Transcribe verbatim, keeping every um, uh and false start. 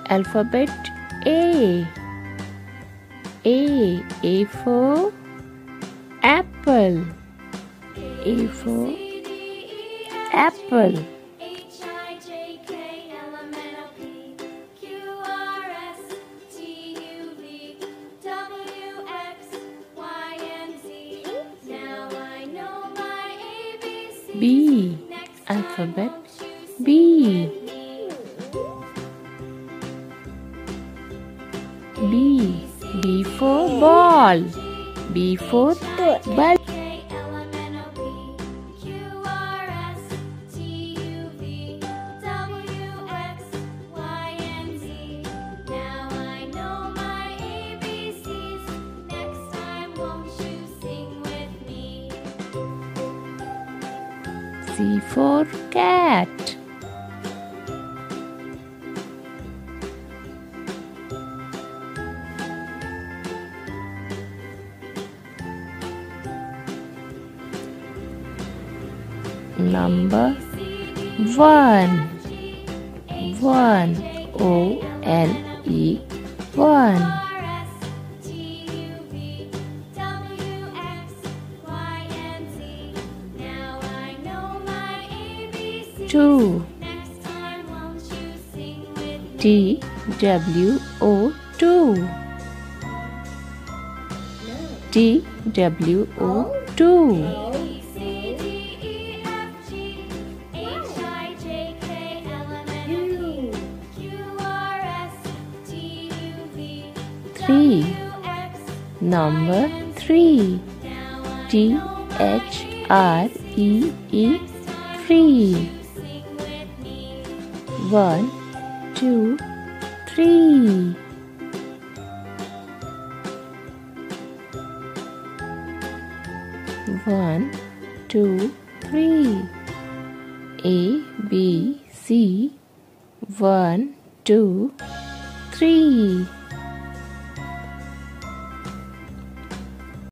Alphabet A. A. A for apple. A for apple. B. Alphabet B. B. B for ball. B for ball. C for cat. Number one. One. O N E. One. Two. T W O two. T W O two. Three. Number three. T H R E E. Three. One, two, three. One, two, three. A, B, C. One, two, three.